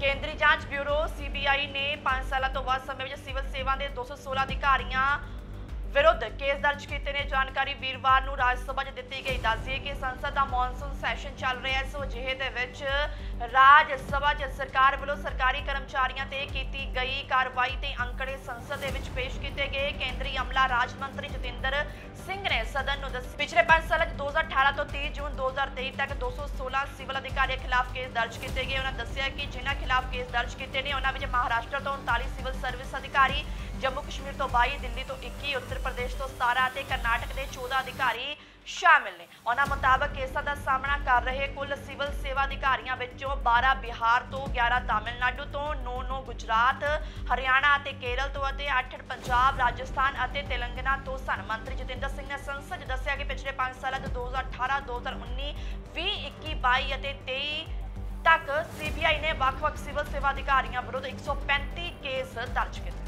ਕੇਂਦਰੀ ਜਾਂਚ bureau CBI ਨੇ 5 ਸਾਲਾਂ ਤੋਂ ਵੱਧ ਸਮੇਂ ਵਿੱਚ ਸਿਵਲ ਸੇਵਾ ਦੇ 216 ਅਧਿਕਾਰੀਆਂ ਵਿਰੁੱਧ ਕੇਸ ਦਰਜ ਕੀਤੇ ਨੇ। ਜਾਣਕਾਰੀ ਵੀਰਵਾਰ ਨੂੰ ਰਾਜ ਸਭਾ 'ਚ ਦਿੱਤੀ ਗਈ। ਦੱਸਦੀਏ ਕਿ ਸੰਸਦ ਦਾ ਮੌਨਸੂਨ ਸੈਸ਼ਨ ਚੱਲ ਰਿਹਾ ਹੈ। ਸੋ ਅਜਿਹੇ ਦੇ ਵਿੱਚ ਰਾਜ ਸਭਾ 'ਚ ਸਰਕਾਰ ਵੱਲੋਂ ਸਰਕਾਰੀ ਕਰਮਚਾਰੀਆਂ ਤੇ ਕੀਤੀ ਗਈ ਕਾਰਵਾਈ ਤੇ ਅੰਕੜੇ ਸੰਸਦ ਦੇ ਵਿੱਚ ਪੇਸ਼ ਕੀਤੇ ਗਏ। ਕੇਂਦਰੀ ਅਮਲਾ ਰਾਜ ਮੰਤਰੀ ਜਤਿੰਦਰ ਸਿੰਘ ਨੇ ਸਦਨ ਨੂੰ ਦੱਸਿਆ ਪਿਛਲੇ 5 ਸਾਲਾਂ 'ਚ 2018 ਤੋਂ 30 ਜੂਨ 2023 ਤੱਕ 216 ਸਿਵਲ ਅਧਿਕਾਰੀਆਂ ਖਿਲਾਫ ਕੇਸ ਦਰਜ ਕੀਤੇ ਗਏ। ਉਹਨਾਂ ਦੱਸਿਆ ਕਿ ਜਿਨ੍ਹਾਂ ਖਿਲਾਫ ਕੇਸ ਦਰਜ ਕੀਤੇ ਨੇ ਉਹਨਾਂ ਵਿੱਚ ਮਹਾਰਾਸ਼ਟਰ ਤੋਂ 39 ਸਿਵਲ ਸਰਵਿਸ ਅਧਿਕਾਰੀ, ਜੰਮੂ ਕਸ਼ਮੀਰ ਤੋਂ 22, ਦਿੱਲੀ ਤੋਂ 21, ਉੱਤਰ ਪ੍ਰਦੇਸ਼ ਤੋਂ 17 ਅਤੇ ਕਰਨਾਟਕ ਦੇ 14 ਅਧਿਕਾਰੀ शामिल ने। उन्होंने मुताबिक केसां का सामना कर रहे कुल सिविल सेवा अधिकारियों विचों 12 बिहार तो, 11 तमिलनाडु तो, 9 गुजरात, हरियाणा और केरल तो, 8 पंजाब, राजस्थान और तेलंगाना तो सन। मंत्री जतिंदर सिंह ने संसद दस्सिया कि पिछले 5 साल 2018, 2019, 20, 21, 22 और 23 तक सीबीआई ने ਵੱਖ-ਵੱਖ सिविल सेवा अधिकारियों विरुद्ध 135 केस दर्ज किए।